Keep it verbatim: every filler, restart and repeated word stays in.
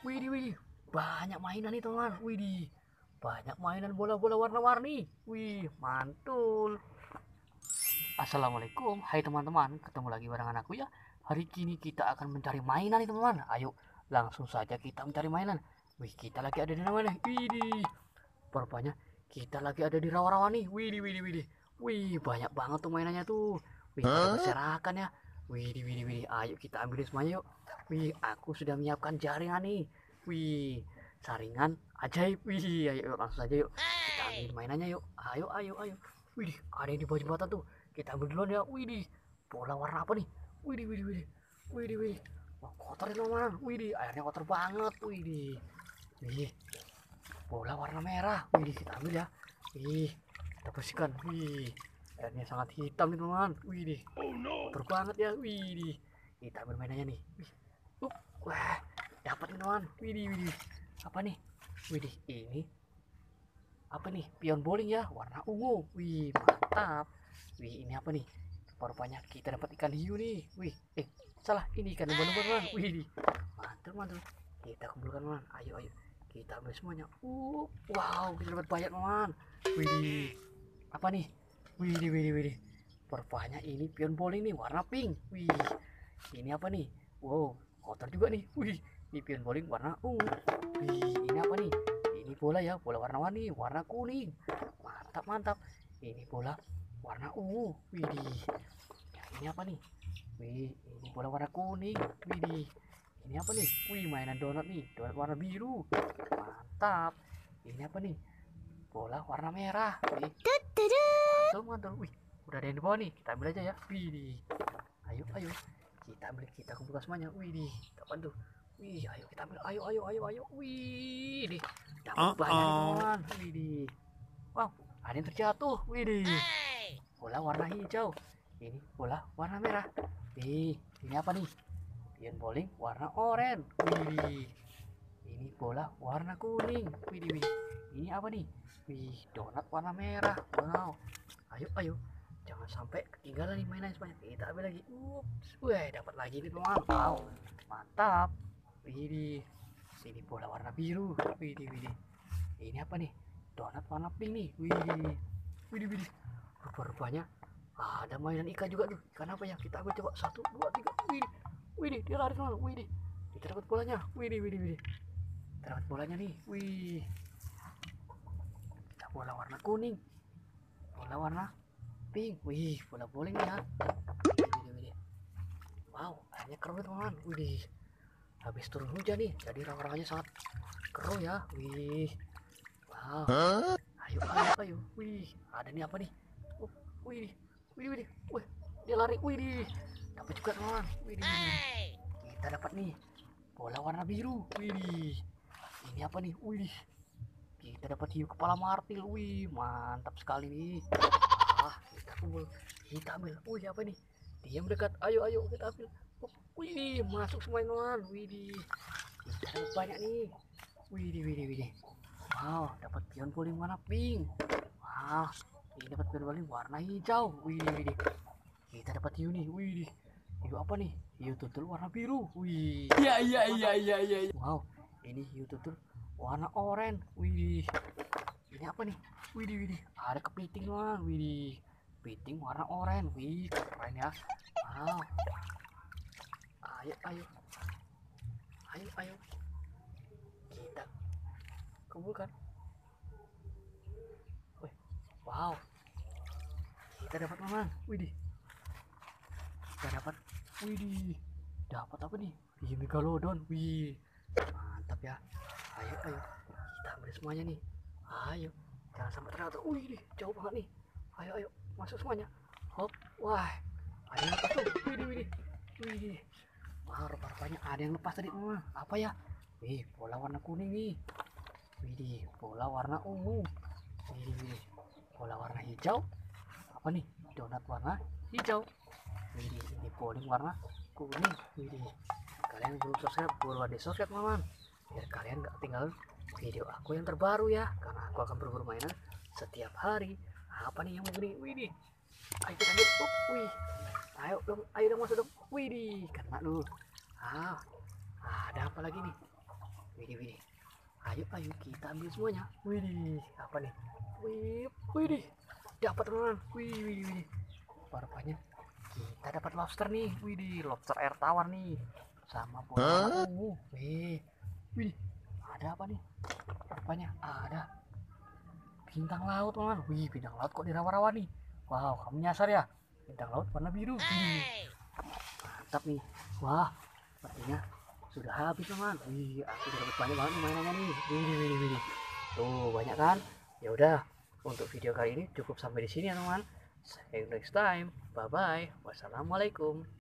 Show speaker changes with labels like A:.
A: Widih, widih. Banyak mainan nih teman. Widih. Banyak mainan bola-bola warna-warni. Wih, mantul. Assalamualaikum. Hai teman-teman. Ketemu lagi bareng anakku ya. Hari ini kita akan mencari mainan nih teman-teman. Ayo, langsung saja kita mencari mainan. Wih, kita lagi ada di mana? Widih. Rupanya kita lagi ada di rawa-rawa nih. Widih, widih, widih. Wih, banyak banget tuh mainannya tuh. Wih, pada berserakan ya. Widih, widih, widih. Ayo kita ambil semuanya yuk. Wih, aku sudah menyiapkan jaringan nih. Wih, saringan ajaib. Wih, ayo yuk, langsung saja yuk. Kita ambil mainannya yuk. Ayo, ayo, ayo. Widih, ada yang di bawah jembatan tuh. Kita ambil duluan ya. Widih, bola warna apa nih? Widih, widih, widih. Widih, widih. Wah, kotor ini teman. Widih, airnya kotor banget. Widih. Wih, bola warna merah. Wih, kita ambil ya. Wih, kita bersihkan. Wih, airnya sangat hitam nih teman. Wih, kotor banget ya. Wih, kita ambil mainannya nih. Wih, uh, wah, dapat nih teman. Wih, wih, apa nih? Wih, ini apa nih? Pion bowling ya, warna ungu. Wih, mantap. Wih, ini apa nih? Rupanya kita dapat ikan hiu nih. Wih, eh, salah, ini ikan lumba-lumba teman. Wih, mantul, mantul. Kita kumpulkan teman. Ayo, ayo. Kita ambil semuanya. Uh, wow, kita dapat banyak teman. Wih, apa nih? Wih, wih, wih. Rupanya ini pion bowling nih, warna pink. Wih, ini apa nih? Wow, kotor juga nih. Wih, ini pion bowling warna ungu. Wih, ini apa nih? Ini bola ya, bola warna-warni, warna kuning. Mantap, mantap. Ini bola warna ungu. Wih, ini apa nih? Wih, ini bola warna kuning. Wih, ini apa nih? Wih, mainan donat nih, donat warna biru. Mantap. Ini apa nih? Bola warna merah. Wih, mantul, mantul. Wih, udah ada yang di bawah nih. Kita ambil aja ya. Wih, ayo, ayo. Kita ambil, kita kumpulkan semuanya. Wih, kapan tuh? Wih, ayo kita ambil. Ayo, ayo, ayo, ayo. Wih, deh. Dapat banyak nih teman. Wih, wow, ada yang terjatuh. Wih, bola warna hijau. Ini bola warna merah. Wih, ini apa nih? Pion bowling warna oranye. Wih, ini bola warna kuning. Wih, wih. Ini apa nih? Wih, donat warna merah. Wow. Ayo, ayo. Jangan sampai ketinggalan nih mainan semuanya. Kita ambil lagi. Ups. Wih, dapat lagi nih teman. Wow. Mantap. Wih, ini bola warna biru. Wih, wih. Ini apa nih? Donat warna pink nih. Wih. Wih, wih. Rupa-rupanya ada mainan ikan juga tuh. Ikan apa ya? Kita ambil coba. Satu, dua, tiga. Wih. Wih, dia lari teman. Wih. Kita dapat bolanya. Wih, wih, wih. Kita dapat bolanya nih. Wih. Kita bola warna kuning. Bola warna pink. Wih, bola bowling ya. Wih, wih, wih. Wow, airnya keruh teman. Wih. Habis turun hujan nih, jadi rawa-rawanya sangat keruh ya. Wih. Wow. Ayo, ayo, ayo. Wih, ada nih apa nih? Oh, wih, wih, wih, wih, dia lari. Wih, dapat juga teman. Wih, kita dapat nih bola warna biru. Wih, ini apa nih? Wih, kita dapat hiu kepala martil. Wih, mantap sekali nih. Ah, kita kumpul, kita ambil. Wih, apa nih? Dia mendekat. Ayo, ayo, kita ambil. Wih, masuk semua teman. Wih, kita dapat banyak nih. Wih, wih, wih. Wow, dapat pion bowling warna pink. Wow, ini dapat pion bowling warna hijau. Wih, wih. Kita dapat hiu nih. Wih, hiu apa nih? Hiu tutul warna biru. Wih.
B: Iya, iya, iya, iya, iya.
A: Wow, ini hiu tutul warna oranye. Wih, ini apa nih? Wih, wih. Ada kepiting teman. Wih, kepiting warna oranye. Wih, keren ya. Wow. Ayo, ayo. Ayo, ayo. Kita kumpulkan. Wih, wow. Kita dapat teman. Wih, kita dapat. Wih, dapat apa nih? Hiu megalodon. Wih, mantap ya. Ayo, ayo. Kita ambil semuanya nih. Ayo, jangan sampai terjatuh. Wih, jauh banget nih. Ayo, ayo, masuk semuanya. Hop, wah, ada yang lepas tuh. Wih, wih, wih. Wah, rupa-rupanya ada yang lepas tadi teman. Apa ya? Wih, bola warna kuning nih. Wih, bola warna ungu. Wih, bola warna hijau. Apa nih? Donat warna hijau. Wih, ini bowling warna kuning. Wih, kalian belum subscribe, buruan di subscribe teman, biar kalian gak tinggal video aku yang terbaru ya, karena aku akan berburu mainan setiap hari. Apa nih yang begini? Wih, ayo kita ambil. Oh, wih, ayo dong, ayo dong masuk dong. Wih, karena dulu. Ah, ada apa lagi nih? Widih, widih. Ayo, ayo kita ambil semuanya. Widih, apa nih? Wih, widih. Dapat teman. Wih, widih, widih. Rupanya kita dapat lobster nih. Widih, lobster air tawar nih. Sama bola ungu. Wih, widih. Ada apa nih? Rupanya ada bintang laut, teman. Wih, bintang laut kok di rawa-rawa nih. Wow, kamu nyasar ya? Bintang laut warna biru. Wih, mantap nih. Wah, sepertinya sudah habis, teman. Wih, aku udah dapat banyak banget nih mainannya nih. Wih, wih, wih. Tuh, banyak kan? Ya udah, untuk video kali ini cukup sampai di sini ya, teman. See you next time. Bye bye. Wassalamualaikum.